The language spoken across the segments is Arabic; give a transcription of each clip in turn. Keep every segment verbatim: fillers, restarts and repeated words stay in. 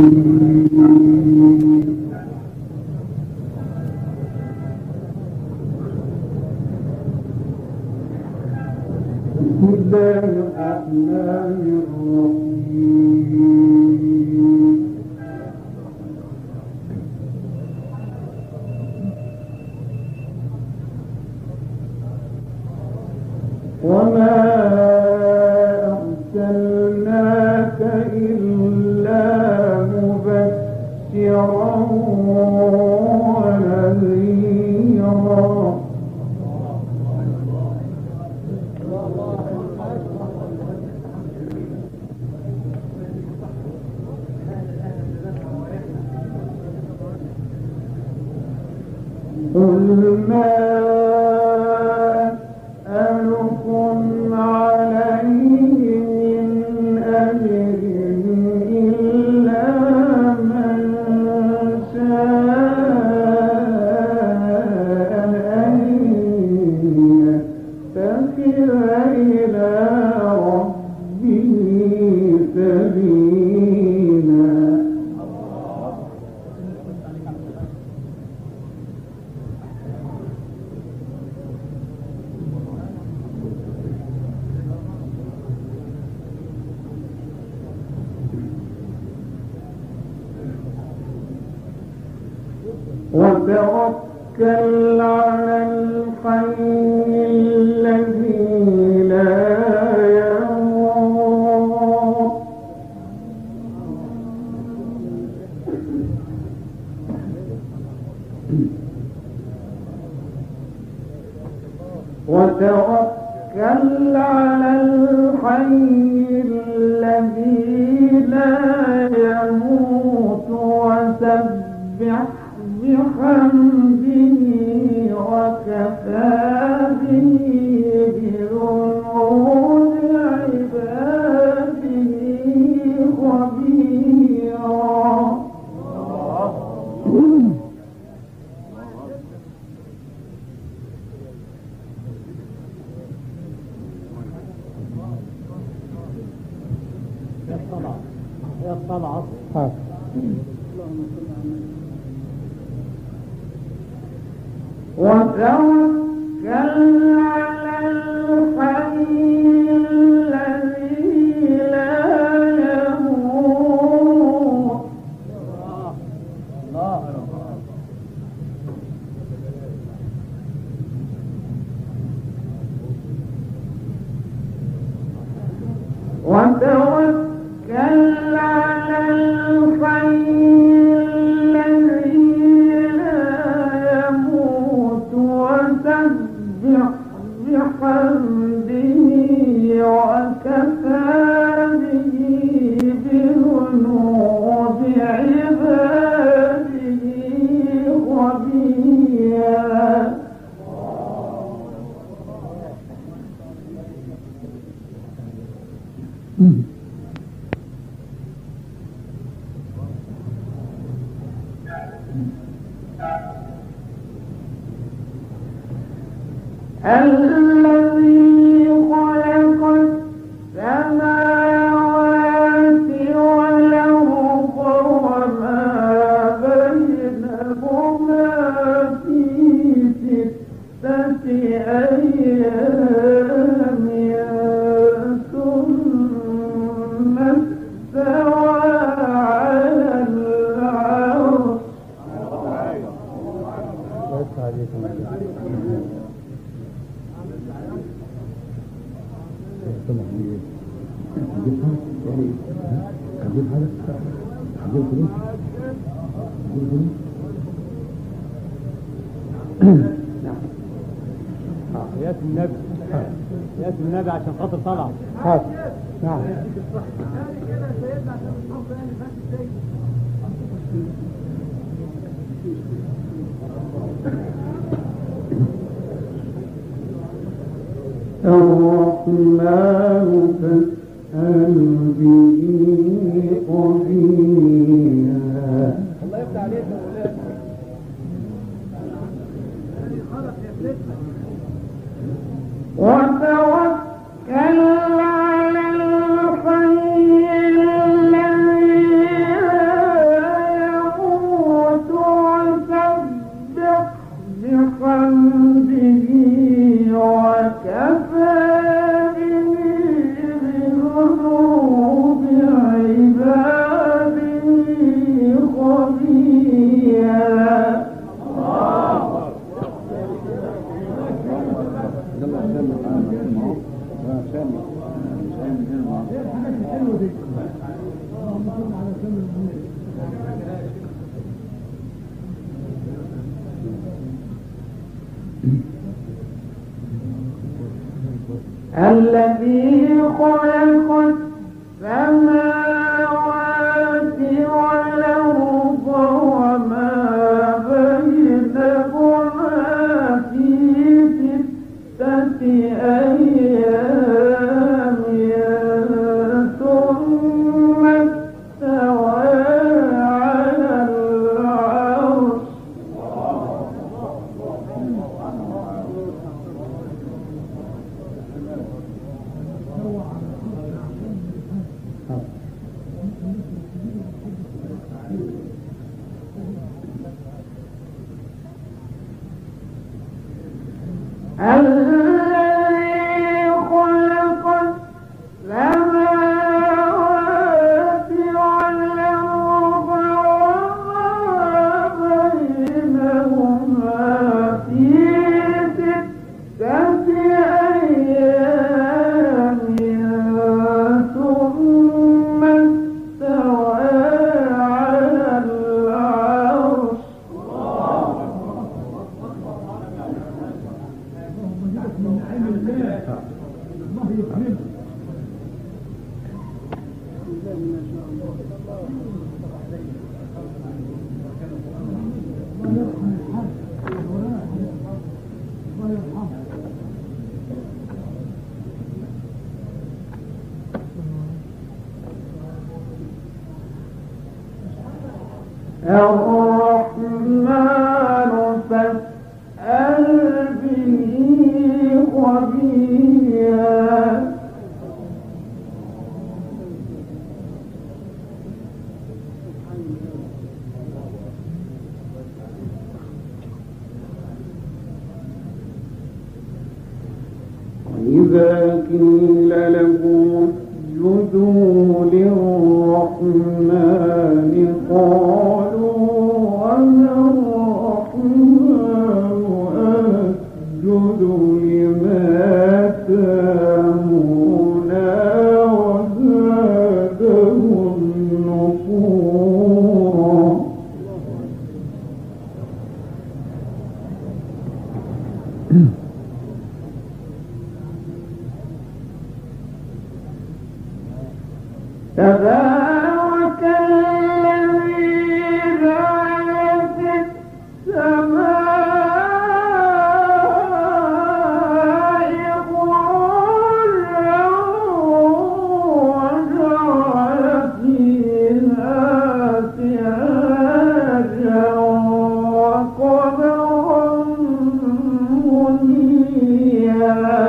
وتوكل على الحي الذي لا يموت وتوكل على الحي الذي لا يموت وسبح بحمده وكفى به بذنوب عباده خبيرا. يا الطلعة يا الطلعة وتوكل على الحي الذي لا يموت وتوكل على الحي بحمده وكفى به بذنوب عباده خبيرا. الذي خلق السماوات والأرض وما بينهما في ستة أيام ثم استوى على يا النبي يا النبي عشان خاطر طلع حاضر. نعم الرحمن فاسأل به قديرا. الله يفتح عليك يا مولانا. وتوكل على الحي الذي لا الذي خلق السماوات والأرض وما بينهما في ستة أيام ثم استوى على العرش الذي خلق السماوات والأرض وما بينهما في ستة أيام ثم استوى على العرش الرحمن فاسأل به خبيرا وإذا قيل لهم اسجدوا للرحمن قالوا وما الرحمن أسجد لما تأمرنا وزادهم نفورا تبارك الذي جعل في السماء بروجا وجعل فيها سراجا وقمرا منيرا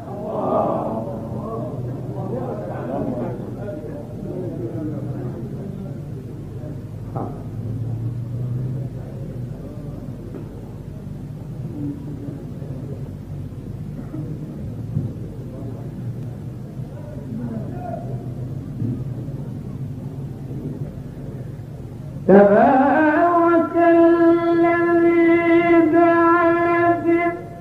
تبارك الذي جعل في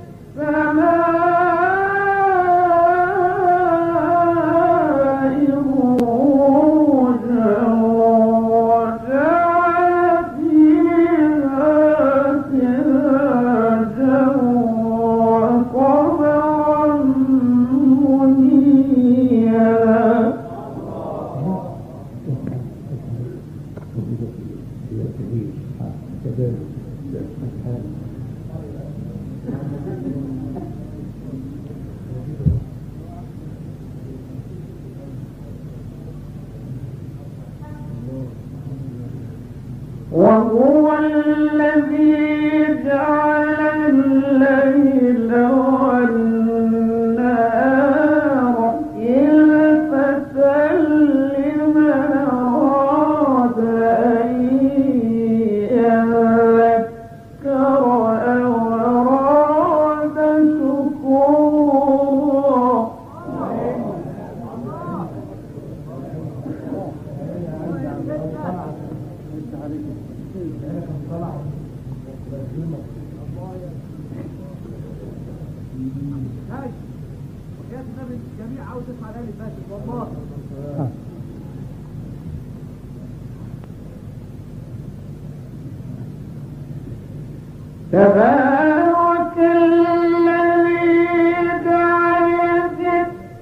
السماء بروجا وجعل فيها سراجا وقمرا منيرا وهو الذي جعل الليل والنهار خلفة لمن أراد أن يذكر أو أراد شكورا الجميع عاوز يسمع الاغاني فاتت والله تبارك الذي جعل في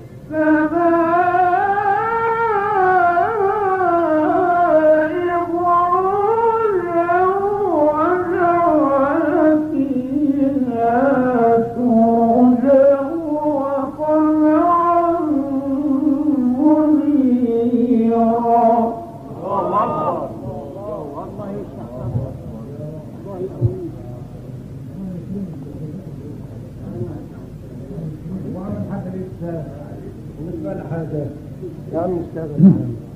السماء بروجا وجعل فيها سرجا وقمرا منيرا. يا عم اشتغل.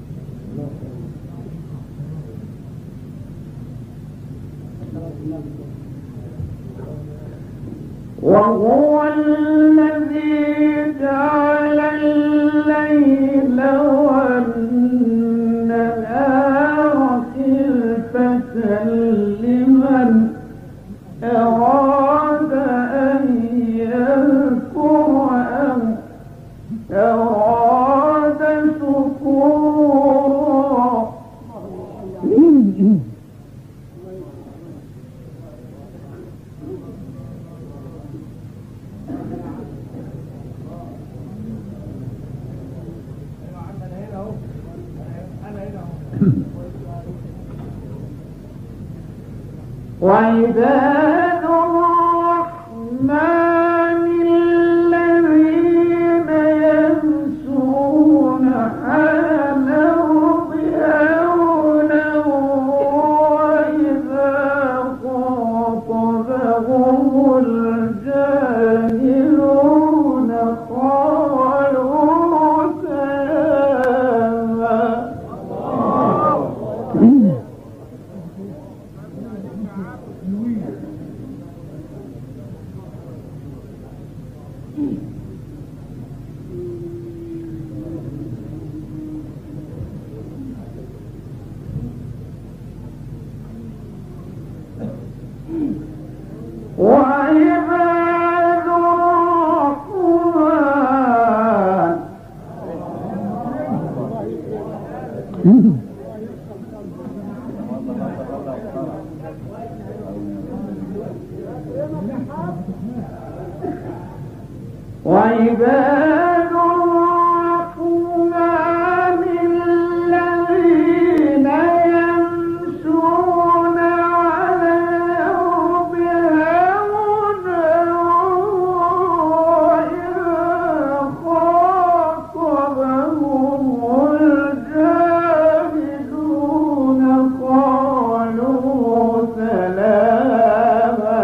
وهو الذي جعل الليل والنهار خلفة لمن أراد أن يذكر أو أراد شكورا. وعباد الرحمن الذين يمشون على الأرض هونا وإذا خاطبهم الجاهلون قالوا سلاما. وعباد الرحمن وعباد الرحمن الذين يمشون على الأرض هونا وإذا خاطبهم الجاهلون قالوا سلاما.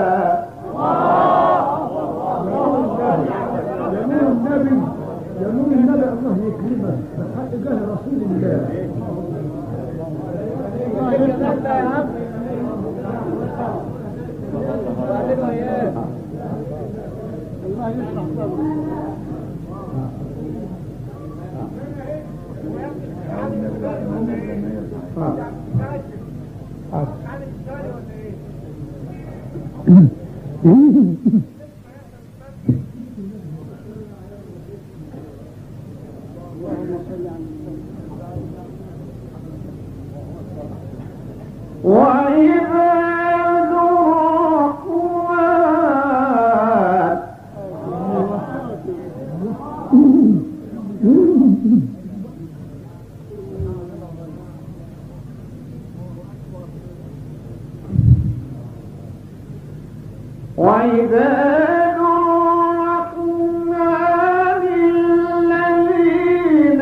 جميل النبي الله يكرمه بحق جاه رسول الله. الله يشرح صدره. وعباد الرحمن وعباد الرحمن الذين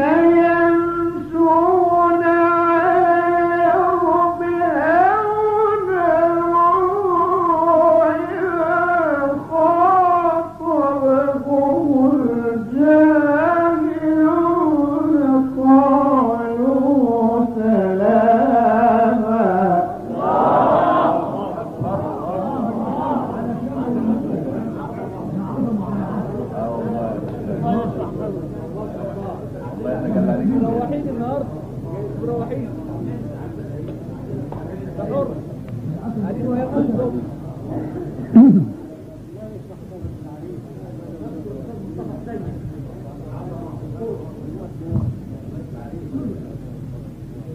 يمشون على الأرض هونا وإذا خاطبهم الجاهلون قالوا سلاما. مروحين النهارده مروحين حر قاعدين وياكلوا الصبح.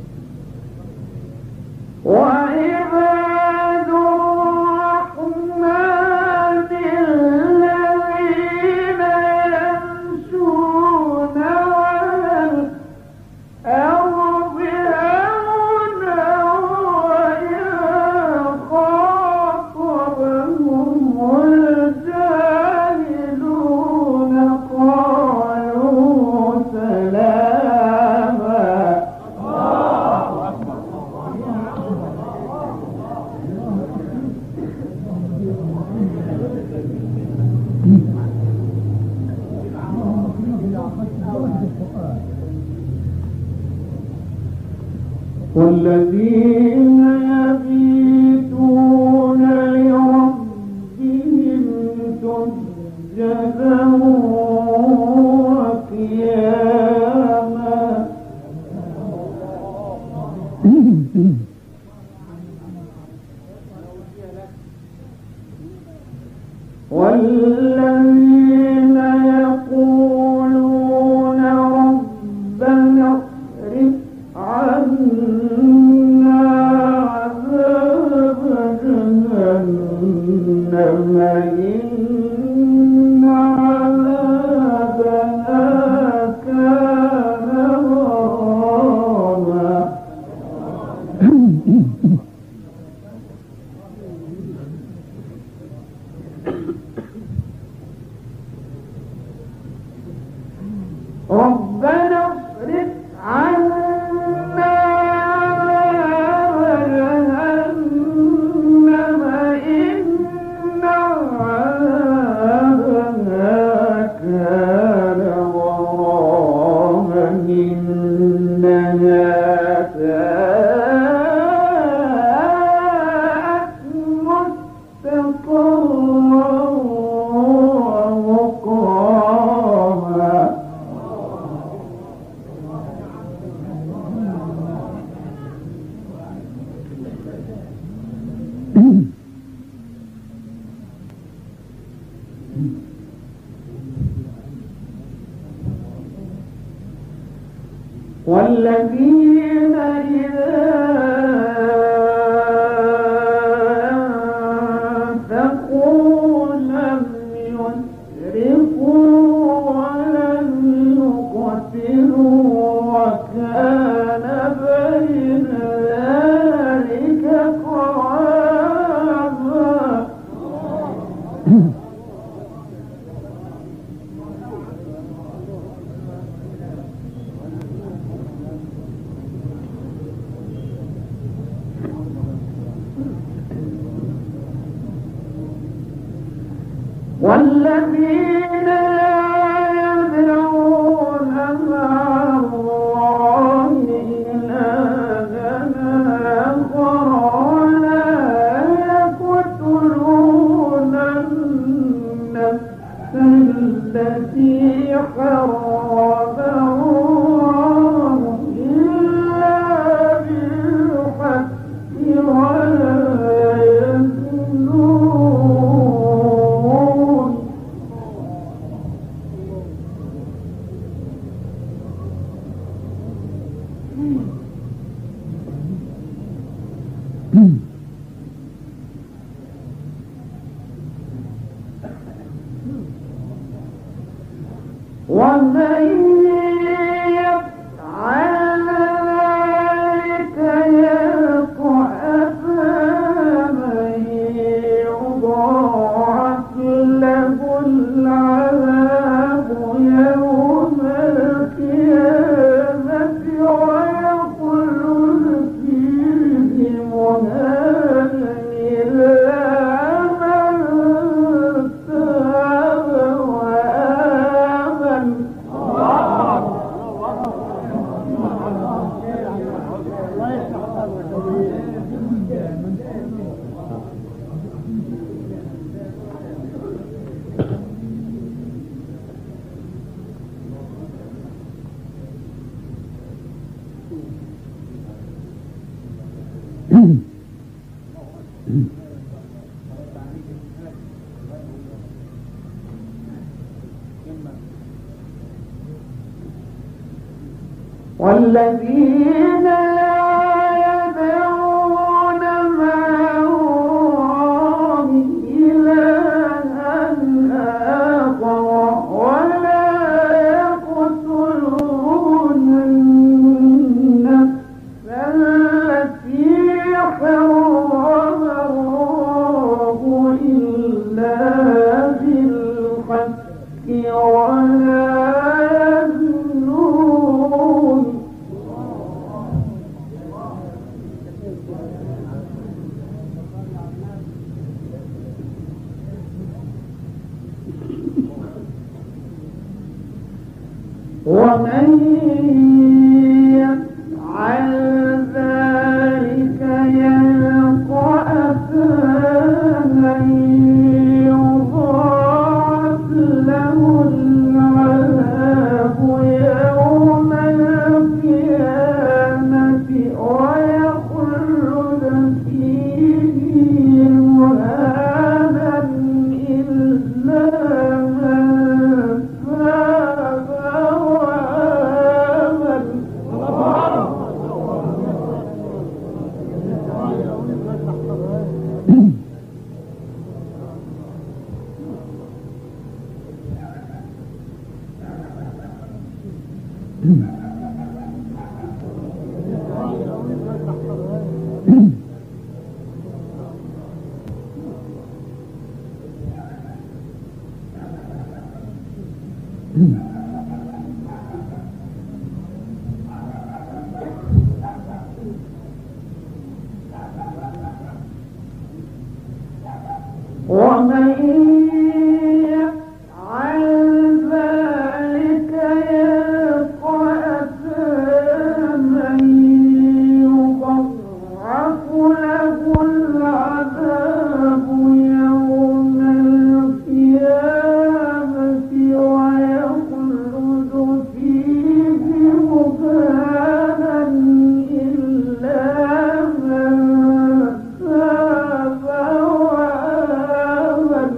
وعباد الرحمن والذين يبيتون لربهم سجدا وقياما والذين يقولون ربنا اصرف عنا عذاب جهنم إن عذابها كان غراما ربنا اصرف عنا عذاب جهنم إن عذابها كان غراما إنها ساءت مستقرا ومقاما والذين إذا أنفقوا لم يسرفوا ولم يقتروا وكان بين ذلك قواما والذين لا يدعون مع الله إلهًا آخر ولا يقتلون النفس التي حرم الله إلا بالحق ولا يزنون ومن يفعل ذلك يلقى أثاما يضاعف له العذاب يوم القيامة ويخلد فيه مهانا إلا من تاب وآمن والذين لا يدعون مع الله إلهًا آخر ولا يقتلون النفس التي حرم الله إلا بالحق ولا يزنون ومن يفعل ذلك ومن يفعل ذلك يلقى أثاما يضاعف له العذاب يوم القيامة ويخلد فيه مهانا إلا من تاب وآمن.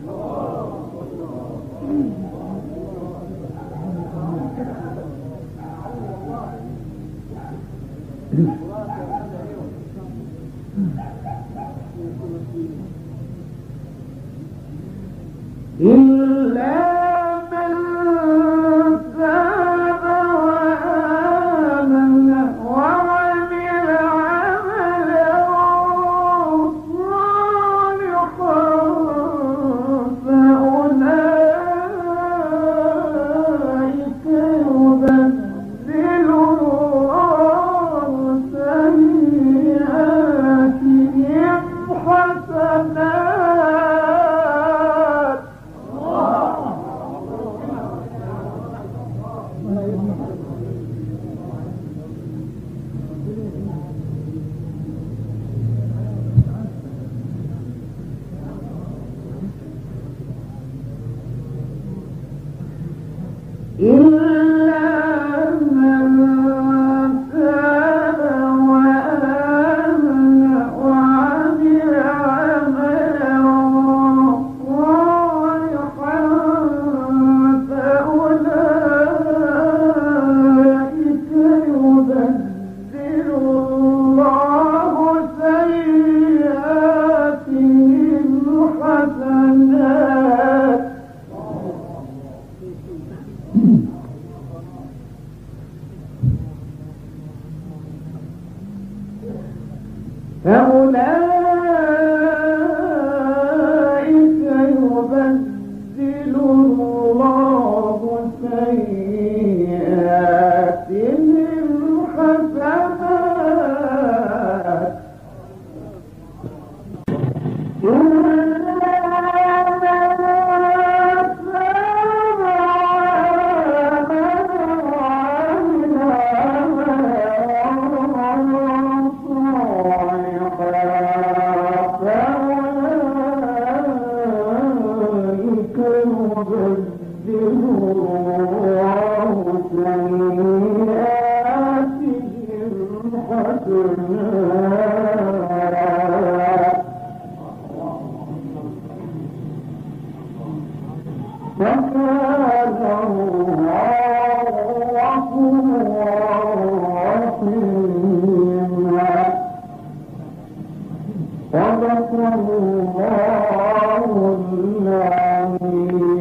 إلا من تاب وآمن وعمل عملا صالحا فأولئك يبدل الله سيئاتهم حسنات. إلا من تاب وآمن وعمل عملا صالحا فأولئك يبدل الله سيئاتهم حسنات. فأولئك يبدل الله سيئاتهم حسنات. صدق الله العظيم.